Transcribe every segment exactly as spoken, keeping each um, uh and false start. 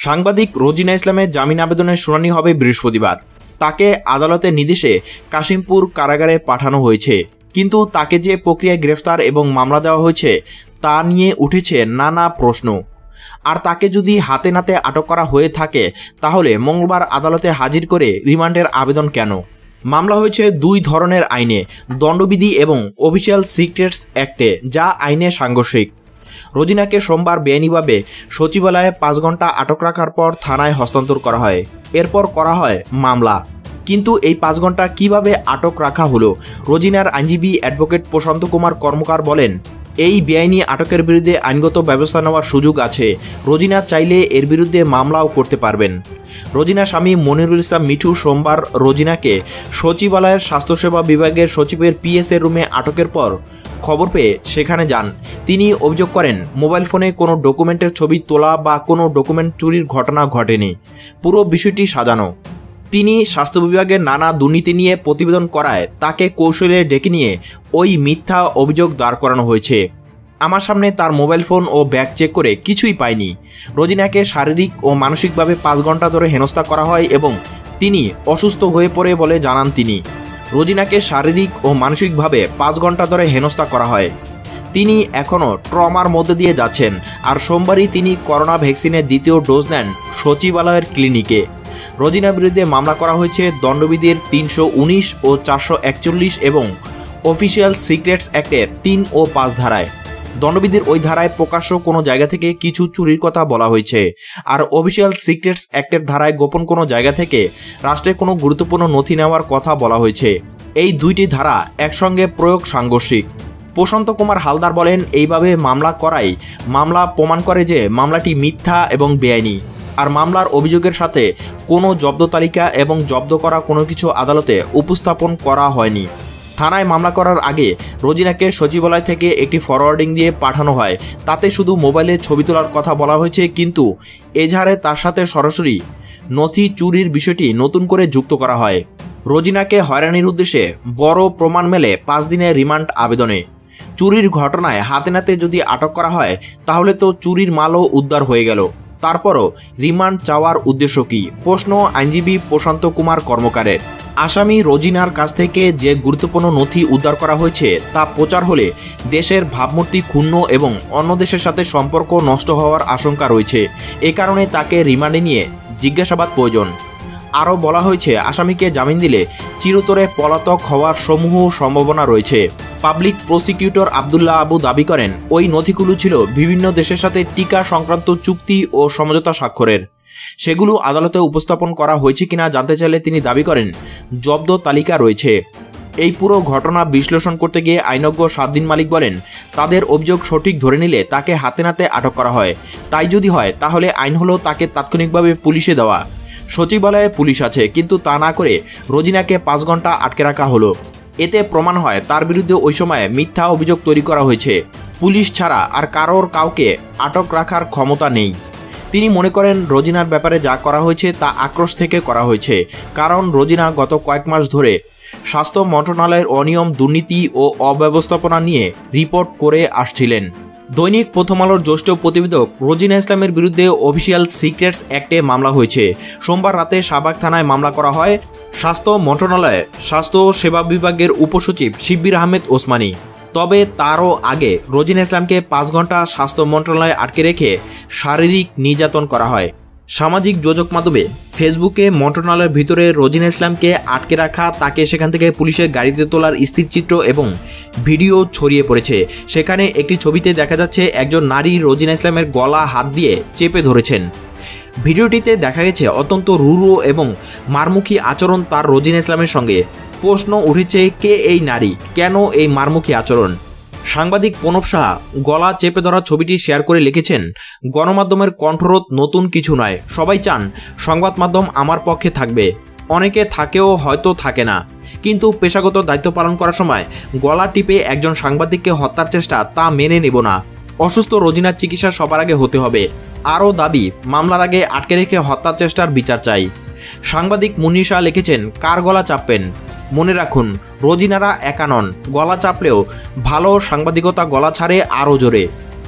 সাংবাদিক রোজিনা ইসলামের জামিন আবেদনের শুনানি হবে বৃহস্পতিবার। তাকে আদালতের নির্দেশে কাশিমপুর কারাগারে পাঠানো হয়েছে, কিন্তু তাকে যে প্রক্রিয়ায় গ্রেফতার এবং মামলা দেওয়া হয়েছে তা নিয়ে উঠেছে নানা প্রশ্ন। আর তাকে যদি হাতে নাতে আটক করা হয়ে থাকে তাহলে মঙ্গলবার আদালতে হাজির করে রিমান্ডের আবেদন কেন? মামলা হয়েছে দুই ধরনের আইনে, দণ্ডবিধি এবং অফিসিয়াল সিক্রেটস অ্যাক্টে, যা আইনে সাংঘর্ষিক। রোজিনাকে সোমবার বেআইনিভাবে সচিবালয়ে পাঁচ ঘন্টা আটক রাখার পর থানায় হস্তান্তর করা হয়। এরপর করা হয় মামলা। কিন্তু এই পাঁচ ঘন্টা কিভাবে আটক রাখা হলো? রোজিনার আইনজীবী অ্যাডভোকেট প্রশান্ত কুমার কর্মকার বলেন, এই বেআইনি আটকের বিরুদ্ধে আইনগত ব্যবস্থা নেওয়ার সুযোগ আছে। রোজিনা চাইলে এর বিরুদ্ধে মামলাও করতে পারবেন। রোজিনার স্বামী মনিরুল ইসলাম মিঠু সোমবার রোজিনাকে সচিবালয়ের স্বাস্থ্যসেবা বিভাগের সচিবের পিএস এর রুমে আটকের পর খবর পেয়ে সেখানে যান। তিনি অভিযোগ করেন, মোবাইল ফোনে কোনো ডকুমেন্টের ছবি তোলা বা কোনো ডকুমেন্ট চুরির ঘটনা ঘটেনি, পুরো বিষয়টি সাজানো। তিনি স্বাস্থ্য বিভাগের নানা দুর্নীতি নিয়ে প্রতিবেদন করায় তাকে কৌশলে ডেকে নিয়ে ওই মিথ্যা অভিযোগ দাঁড় করানো হয়েছে। আমার সামনে তার মোবাইল ফোন ও ব্যাগ চেক করে কিছুই পাইনি। রোজিনাকে শারীরিক ও মানসিকভাবে পাঁচ ঘন্টা ধরে হেনস্থা করা হয় এবং তিনি অসুস্থ হয়ে পড়ে বলে জানান তিনি। রোজিনাকে শারীরিক ও মানসিকভাবে পাঁচ ঘন্টা ধরে হেনস্থা করা হয়। তিনি এখনও ট্রমার মধ্যে দিয়ে যাচ্ছেন। আর সোমবারই তিনি করোনা ভ্যাকসিনের দ্বিতীয় ডোজ নেন সচিবালয়ের ক্লিনিকে। রোজিনার বিরুদ্ধে মামলা করা হয়েছে দণ্ডবিধির তিনশো উনিশ ও চারশো একচল্লিশ এবং অফিসিয়াল সিক্রেটস অ্যাক্টের তিন ও পাঁচ ধারায়। দণ্ডবিধির ওই ধারায় প্রকাশ্য কোনো জায়গা থেকে কিছু চুরির কথা বলা হয়েছে, আর অফিসিয়াল সিক্রেটস অ্যাক্টের ধারায় গোপন কোনো জায়গা থেকে রাষ্ট্রের কোনো গুরুত্বপূর্ণ নথি নেওয়ার কথা বলা হয়েছে। এই দুইটি ধারা একসঙ্গে প্রয়োগ সাংঘর্ষিক। প্রশান্ত কুমার হালদার বলেন, এইভাবে মামলা করাই মামলা প্রমাণ করে যে মামলাটি মিথ্যা এবং বেআইনি। আর মামলার অভিযোগের সাথে কোনো জব্দ তালিকা এবং জব্দ করা কোনো কিছু আদালতে উপস্থাপন করা হয়নি। থানায় মামলা করার আগে রোজিনাকে সচিবালয় থেকে একটি ফরওয়ার্ডিং দিয়ে পাঠানো হয়। তাতে শুধু মোবাইলে ছবি তোলার কথা বলা হয়েছে, কিন্তু এজাহারে তার সাথে সরাসরি নথি চুরির বিষয়টি নতুন করে যুক্ত করা হয়। রোজিনাকে হয়রানির উদ্দেশ্যে বড় প্রমাণ মেলে পাঁচ দিনের রিমান্ড আবেদনে। চুরির ঘটনায় হাতে নাতে যদি আটক করা হয় তাহলে তো চুরির মালও উদ্ধার হয়ে গেল। তারপরও রিমান্ড চাওয়ার উদ্দেশ্য কি? প্রশ্ন আইনজীবী প্রশান্ত কুমার কর্মকারের। আসামি রোজিনার কাছ থেকে যে গুরুত্বপূর্ণ নথি উদ্ধার করা হয়েছে তা প্রচার হলে দেশের ভাবমূর্তি ক্ষুণ্ণ এবং অন্য দেশের সাথে সম্পর্ক নষ্ট হওয়ার আশঙ্কা রয়েছে। এ কারণে তাকে রিমান্ডে নিয়ে জিজ্ঞাসাবাদ প্রয়োজন। আরও বলা হয়েছে, আসামিকে জামিন দিলে চিরতরে পলাতক হওয়ার সমূহ সম্ভাবনা রয়েছে। পাবলিক প্রসিকিউটর আবদুল্লাহ আবু দাবি করেন, ওই নথিগুলো ছিল বিভিন্ন দেশের সাথে টিকা সংক্রান্ত চুক্তি ও সমঝোতা স্বাক্ষরের। সেগুলো আদালতে উপস্থাপন করা হয়েছে কিনা জানতে চাইলে তিনি দাবি করেন, জব্দ তালিকা রয়েছে। এই পুরো ঘটনা বিশ্লেষণ করতে গিয়ে আইনজ্ঞ সাদ্দিন মালিক বলেন, তাদের অভিযোগ সঠিক ধরে নিলে তাকে হাতে নাতে আটক করা হয়। তাই যদি হয় তাহলে আইন হলো তাকে তাৎক্ষণিকভাবে পুলিশে দেওয়া। সচিবালয়ে পুলিশ আছে, কিন্তু তা না করে রোজিনাকে পাঁচ ঘন্টা আটকে রাখা হলো। এতে প্রমাণ হয় তার বিরুদ্ধে ওই সময়ে মিথ্যা অভিযোগ তৈরি করা হয়েছে। পুলিশ ছাড়া আর কারোর কাউকে আটক রাখার ক্ষমতা নেই। তিনি মনে করেন, রোজিনার ব্যাপারে যা করা হয়েছে তা আক্রোশ থেকে করা হয়েছে, কারণ রোজিনা গত কয়েক মাস ধরে স্বাস্থ্য মন্ত্রণালয়ের অনিয়ম, দুর্নীতি ও অব্যবস্থাপনা নিয়ে রিপোর্ট করে আসছিলেন। দৈনিক প্রথম আলোর জ্যেষ্ঠ প্রতিবেদক রোজিনা ইসলামের বিরুদ্ধে অফিসিয়াল সিক্রেটস অ্যাক্টে মামলা হয়েছে। সোমবার রাতে শাহবাগ থানায় মামলা করা হয় স্বাস্থ্য মন্ত্রণালয়ে স্বাস্থ্য সেবা বিভাগের উপসচিব শিব্বির আহমেদ ওসমানী। তবে তারও আগে রোজিনা ইসলামকে পাঁচ ঘন্টা স্বাস্থ্য মন্ত্রণালয়ে আটকে রেখে শারীরিক নির্যাতন করা হয়। সামাজিক যোগাযোগ মাধ্যমে ফেসবুকে মন্ত্রণালয়ের ভিতরে রোজিনা ইসলামকে আটকে রাখা, তাকে সেখান থেকে পুলিশের গাড়িতে তোলার স্থিরচিত্র এবং ভিডিও ছড়িয়ে পড়েছে। সেখানে একটি ছবিতে দেখা যাচ্ছে একজন নারী রোজিনা ইসলামের গলা হাত দিয়ে চেপে ধরেছেন। ভিডিওটিতে দেখা গেছে অত্যন্ত রূঢ় এবং মারমুখী আচরণ তার রোজিনা ইসলামের সঙ্গে। প্রশ্ন উঠেছে, কে এই নারী, কেন এই মারমুখী আচরণ? সাংবাদিক প্রণব সাহা গলা চেপে ধরা ছবিটি শেয়ার করে লিখেছেন, গণমাধ্যমের কণ্ঠরোধ নতুন কিছু নয়। সবাই চান সংবাদ মাধ্যম আমার পক্ষে থাকবে, অনেকে থাকেও হয়তো থাকে না, কিন্তু পেশাগত দায়িত্ব পালন করার সময় গলা টিপে একজন সাংবাদিককে হত্যার চেষ্টা তা মেনে নেব না। অসুস্থ রোজিনার চিকিৎসা সবার আগে হতে হবে। আরও দাবি, মামলার আগে আটকে রেখে হত্যার চেষ্টার বিচার চাই। সাংবাদিক মুন্নি শাহ লিখেছেন, কার গলা চাপবেন? মনে রাখুন, রোজিনারা একা নন, গলা চাপলেও ভালো সাংবাদিকতা গলা ছাড়ে আরও জোরে।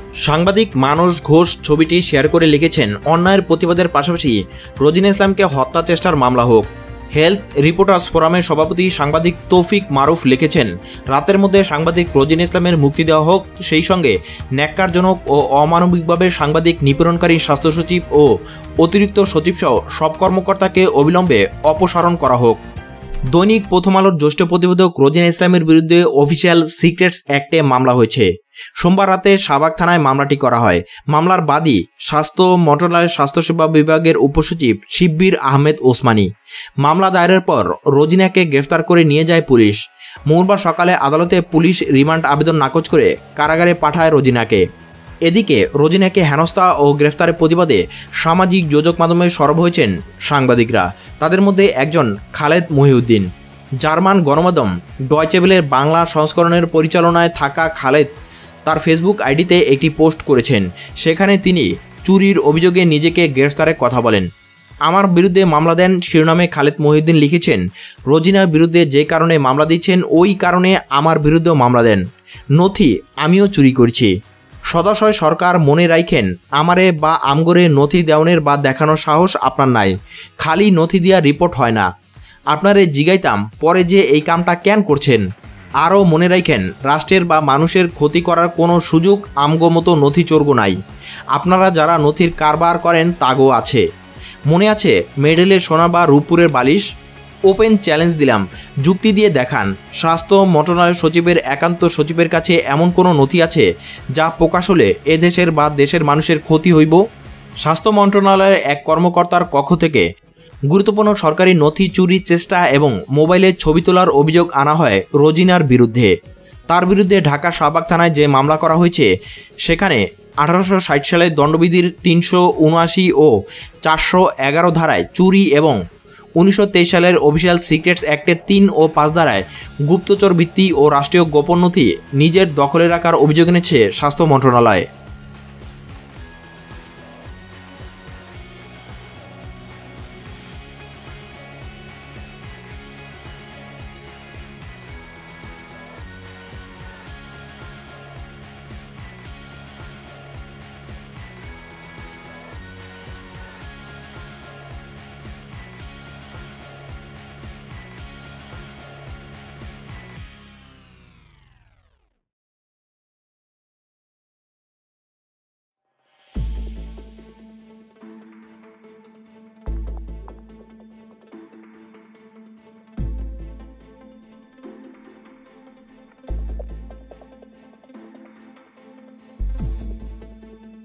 সাংবাদিক মানস ঘোষ ছবিটি শেয়ার করে লিখেছেন, অন্যায়ের প্রতিবাদের পাশাপাশি রোজিনা ইসলামকে হত্যা চেষ্টার মামলা হোক। হেলথ রিপোর্টার্স ফোরামের সভাপতি সাংবাদিক তৌফিক মারুফ লিখেছেন, রাতের মধ্যে সাংবাদিক রোজিনা ইসলামের মুক্তি দেওয়া হোক, সেই সঙ্গে ন্যাক্কারজনক ও অমানবিকভাবে সাংবাদিক নিপীড়নকারী স্বাস্থ্য সচিব ও অতিরিক্ত সচিবসহ সব কর্মকর্তাকে অবিলম্বে অপসারণ করা হোক। দৈনিক প্রথম আলোর জ্যেষ্ঠ প্রতিবেদক রোজিনা ইসলামের বিরুদ্ধে অফিসিয়াল সিক্রেটস অ্যাক্টে মামলা হয়েছে। সোমবার রাতে শাহবাগ থানায় মামলাটি করা হয়। মামলার বাদী স্বাস্থ্য মন্ত্রণালয়ের স্বাস্থ্যসেবা বিভাগের উপসচিব শিব্বির আহমেদ ওসমানী। মামলা দায়েরের পর রোজিনাকে গ্রেফতার করে নিয়ে যায় পুলিশ। মঙ্গলবার সকালে আদালতে পুলিশ রিমান্ড আবেদন নাকচ করে কারাগারে পাঠায় রোজিনাকে। এদিকে রোজিনাকে হেনস্থা ও গ্রেফতারের প্রতিবাদে সামাজিক যোগাযোগ মাধ্যমে সরব হয়েছেন সাংবাদিকরা। তাদের মধ্যে একজন খালেদ মহিউদ্দিন। জার্মান গণমাধ্যম ডয়চে ভেলের বাংলা সংস্করণের পরিচালনায় থাকা খালেদ তার ফেসবুক আইডিতে একটি পোস্ট করেছেন। সেখানে তিনি চুরির অভিযোগে নিজেকে গ্রেফতারের কথা বলেন। আমার বিরুদ্ধে মামলা দেন শিরোনামে খালেদ মহিউদ্দিন লিখেছেন, রোজিনার বিরুদ্ধে যে কারণে মামলা দিচ্ছেন ওই কারণে আমার বিরুদ্ধেও মামলা দেন। নথি আমিও চুরি করছি। সদাশয় সরকার মনে রাখেন, আমারে বা আমগরে নথি দেওয়ানের বা দেখানোর সাহস আপনার নাই। খালি নথি দিয়া রিপোর্ট হয় না। আপনারে জিগাইতাম পরে যে এই কামটা কেন করছেন। আরও মনে রাখেন, রাষ্ট্রের বা মানুষের ক্ষতি করার কোনো সুযোগ আমগো মতো নথি চোরগো নাই। আপনারা যারা নথির কারবার করেন তাগো আছে। মনে আছে মেডেলের সোনা বা রূপপুরের বালিশ? ওপেন চ্যালেঞ্জ দিলাম, যুক্তি দিয়ে দেখান স্বাস্থ্য মন্ত্রণালয়ের সচিবের একান্ত সচিবের কাছে এমন কোনো নথি আছে যা প্রকাশ হলে এ দেশের বা দেশের মানুষের ক্ষতি হইব? স্বাস্থ্য মন্ত্রণালয়ের এক কর্মকর্তার কক্ষ থেকে গুরুত্বপূর্ণ সরকারি নথি চুরির চেষ্টা এবং মোবাইলে ছবি তোলার অভিযোগ আনা হয় রোজিনার বিরুদ্ধে। তার বিরুদ্ধে ঢাকা শাহবাগ থানায় যে মামলা করা হয়েছে সেখানে আঠারোশো ষাট সালের দণ্ডবিধির তিনশো উনআশি ও চারশো এগারো ধারায় চুরি এবং উনিশশো তেইশ সালের অফিসিয়াল সিক্রেটস অ্যাক্টের তিন ও পাঁচ ধারায় গুপ্তচর ভিত্তি ও রাষ্ট্রীয় গোপন নথি নিজের দখলে রাখার অভিযোগ এনেছে স্বাস্থ্য মন্ত্রণালয়।